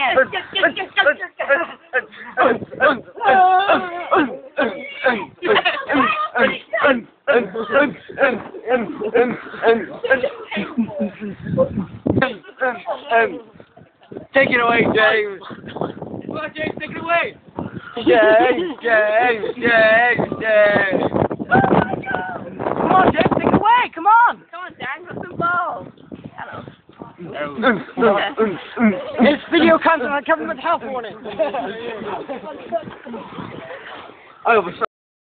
Take it away, James. Come on, James, take it away. James. Come on, James, take it away. Come on. Come on, Dan, got some balls. This video content on government health warning. I oversaw.